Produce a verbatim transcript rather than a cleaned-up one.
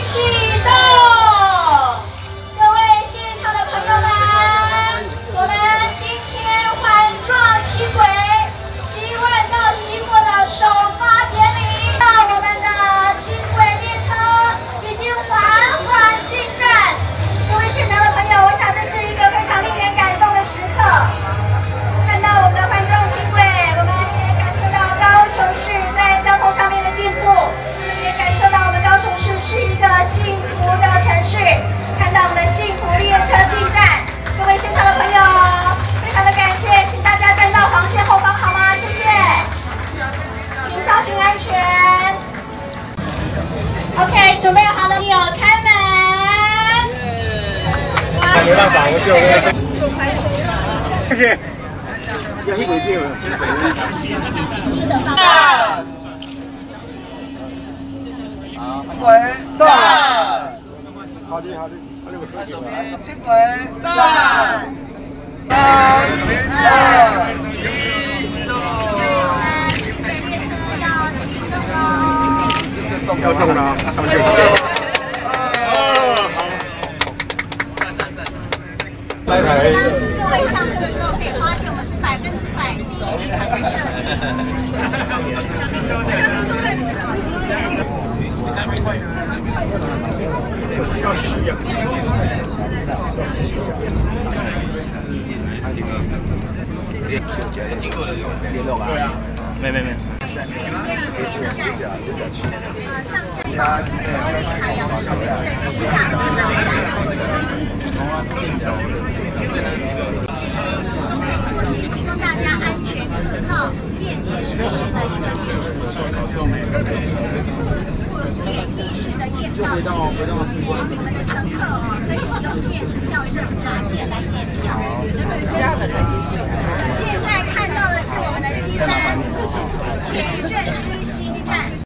启动！各位现场的朋友们，我们今天环状轻轨西万到西扩的首发典礼，到我们的轻轨列车已经缓缓进站。各位现场的朋友，我想这是一个非常令人感动的时刻。看到我们的环状轻轨，我们也感受到高雄市在交通上面的进步。也感受到我们高雄市是一个幸福的城市，看到我们的幸福列车进站。各位现场的朋友，非常的感谢，请大家站到黄线后方好吗？谢谢，请小心安全。OK， 准备好了没有？开门。 没办法，我就谢谢。有一轨电了，啊！ 轨站， 好的好的，好的，我说起来。 轻轨站，三、二、一，动！ 要动了，上去。来来。 各位上车的时候可以发现，我们是百分之百第一层设计。 要洗呀！联络吧。没没没。提供大家安全可靠、便捷舒适的一个电子系统。即时的验票机，我们的乘客哦可以使用电子票证卡片来验票。